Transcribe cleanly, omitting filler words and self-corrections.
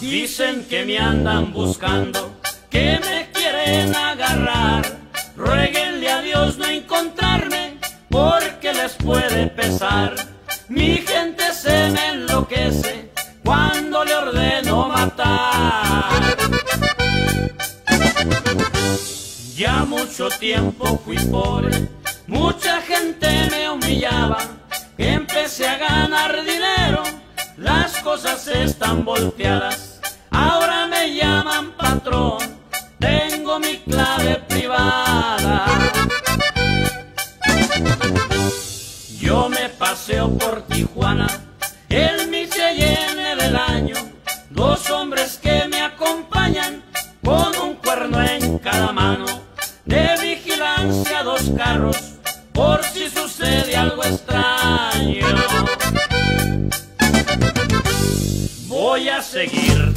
Dicen que me andan buscando, que me quieren agarrar. Ruéguenle a Dios no encontrarme, porque les puede pesar. Mi gente se me enloquece cuando le ordeno matar. Ya mucho tiempo fui pobre, mucha gente me humillaba. Empecé a ganar dinero, las cosas están volteadas. Ahora me llaman patrón, tengo mi clave privada. Yo me paseo por Tijuana, el mi se llene del año. Dos hombres que me acompañan, con un cuerno en cada mano. De vigilancia dos carros, por si sucede algo extraño. Voy a seguir